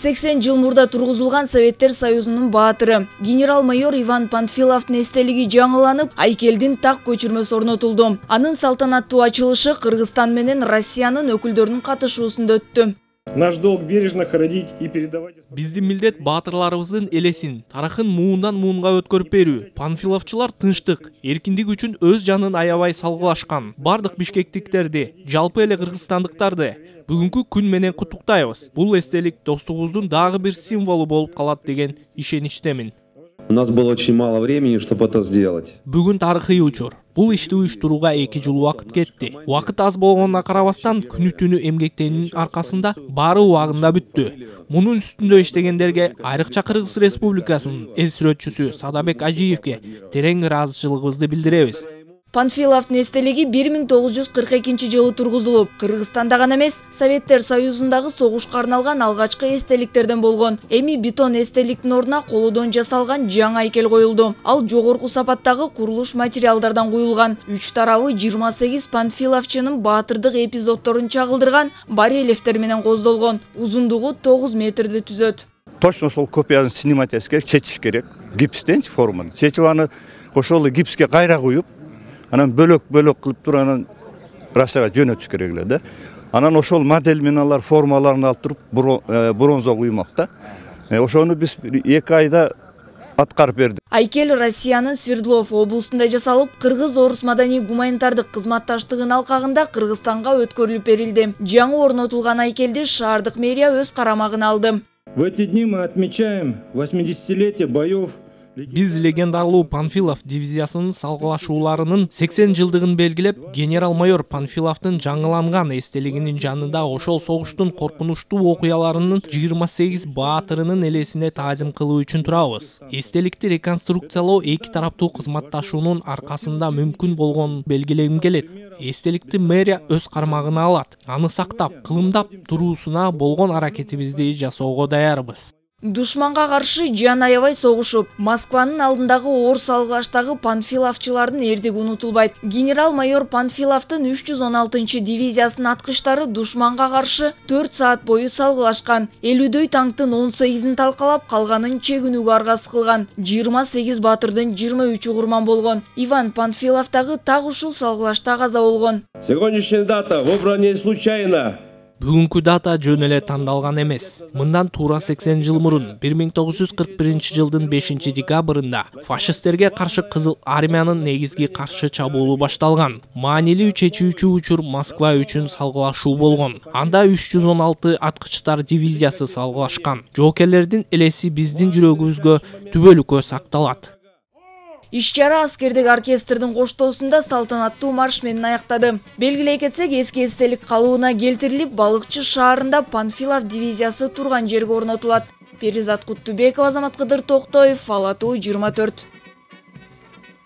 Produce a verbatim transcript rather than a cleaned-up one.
сексен жыл мурда тургузулган Советтер Союзунун баатыры генерал-майор Иван Панфиловдун эстелиги жаңыланып, айкелдин так көчүрмөсү орнотулду. Анын салтанаттуу ачылышы Кыргызстан менен Россиянын өкүлдөрүнүн катышуусунда өттү. Наш долг бережно хранить и передавать. Биздин милдет баатырларыбыздын элесин, тарыхын муундан муунга өткөрүп берүү. Панфиловчулар тынчтык, эркиндик үчүн өз жанын аябай салгылашкан. Бардык бишкектиктерди, жалпы эле кыргызстандыктарды бүгүнкү күн менен куттуктайбыз. Бул эстелик достугубуздун дагы бир символу болуп калат деген ишеничтемин. У нас было очень мало времени, чтобы это сделать. Бүгүн тарыхый учур. Бул ишти уюштурууга эки жыл убакыт кетти. Убакыт аз болгонуна карабастан күнү-түнү эмгектенүүнүн аркасында баары убагында бүттү. Мунун үстүндө иштегендерге, айрыкча Кыргыз Республикасынын эл сүрөтчүсү Садабек Ажиевке терең ыраазычылыгыбызды билдиребиз. Панфиловдун эстелиги бир миң тогуз жүз кырк экинчи жылы тургузулуп, Кыргызстанда гана эмес, Советтер Союзундагы согушка арналган алгачкы эстеликтерден болгон. Эми бетон эстеликтин ордуна колодон жасалган жаңы айкел коюлду. Ал жогорку сапаттагы курулуш материалдардан куюлган. Үч тарабы жыйырма сегиз панфиловчунун баатырдык эпизоддорун чагылдырган барельефтер менен коздолгон. Узундугу тогуз метрди түзөт. Точно ошол копияны снимать этиш керек, чечиш керек. Гипстенчи форманы. Чечип аны ошол гипске кайра куюп, анан бөлөк-бөлөк кылып туруп анан Россияга жөнөтүш керек эле да. Анан ошол модель менен алар формаларын алып туруп бронза куймакта. Ошону биз эки айда аткарып бердик. Айкел Россиянын Свердлов облусунда жасалып, Кыргыз-Орус маданий гуманитардык кызматташтыгынын алкагында Кыргызстанга өткөрүлүп берилди. Жаңы орнотулган айкелди шаардык мэрия өз карамагына алды. В эти дни мы отмечаем восьмидесятилетие боев. Биз легендарлуу Панфилов дивизиясынын салгылашууларынын сексен жылдыгын белгилеп, генерал-майор Панфиловдун жаңыланган эстелигинин жанында ошол согуштун коркунучтуу окуяларынын жыйырма сегиз баатырынын элесине таазим кылуу үчүн турабыз. Эстеликти реконструкциялоо эки тараптуу кызматташуунун аркасында мүмкүн болгонун белгилегим келет. Эстеликти мэрия өз кармагына алат. Аны сактап, кылымдап туруусуна болгон аракетибизди жасоого даярбыз. Душманга каршы жан аябай согушуп, Москванын алдындагы оор салгылаштагы панфиловчулардын эрдиги унутулбайт. Генерал-майор Панфиловдун үч жүз он алтынчы дивизиясынын аткычтары душманга каршы төрт саат бою салгылашкан. элүүдөй танктын он сегизин талкалап, калганын чегинүүгө аргасыз кылган. жыйырма сегиз баатырдын жыйырма үчү курман болгон. Иван Панфилов дагы так ушул салгылашта каза болгон. Сегодняшняя дата выбрана не случайно. Бүгүнкү дата жөн эле тандалган эмес. Мындан туура сексен жыл мурун бир миң тогуз жүз кырк биринчи жылдын бешинчи декабрында фашисттерге каршы Кызыл армиянын негизги каршы чабуулу башталган. Маанилүү чечүүчү учур Москва үчүн салгылашуу болгон. Анда үч жүз он алты аткычтар дивизиясы салгылашкан. Жоокерлердин элеси биздин жүрөгүбүзгө түбөлүккө сакталат. Иш-чара аскердик оркестрдин коштоосунда салтанаттуу марш менен аяктады. Белгилей кетсек, эски эстелик калыбына келтирилип, Балыкчы шаарында Панфилов дивизиясы турган жерге орнотулат. Перизат Куттубекова, Азамат Кыдыр Токтоев, Ала Тоо жыйырма төрт.